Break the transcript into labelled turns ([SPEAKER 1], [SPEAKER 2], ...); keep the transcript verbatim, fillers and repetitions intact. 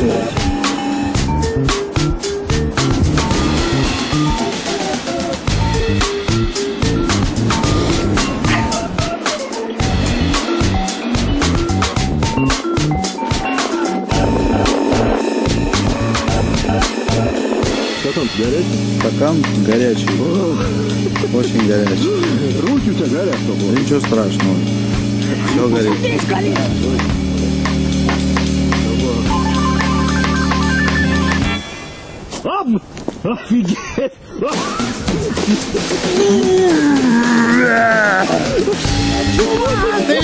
[SPEAKER 1] Стакан горячий?
[SPEAKER 2] Стакан горячий. Очень горячий.
[SPEAKER 1] Руки у тебя горят, только.
[SPEAKER 2] Ничего страшного. Все горит.
[SPEAKER 1] Офигеть!
[SPEAKER 2] Ты